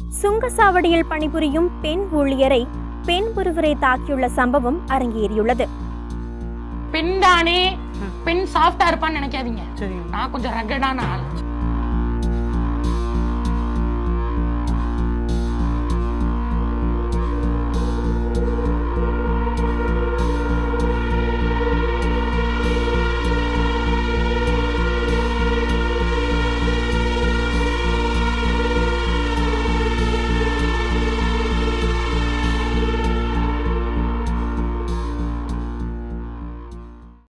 சுங்கசாவடியில் பணிபுரியும் பெண் ஊழியரை பெண் ஒருவரை தாக்கியுள்ள சம்பவம் அரங்கேறியுள்ளது. பெண் தானே, பெண் சாஃப்டா இருப்பான்னு நினைக்காதீங்க. நான் கொஞ்சம் ரகடான ஆள்.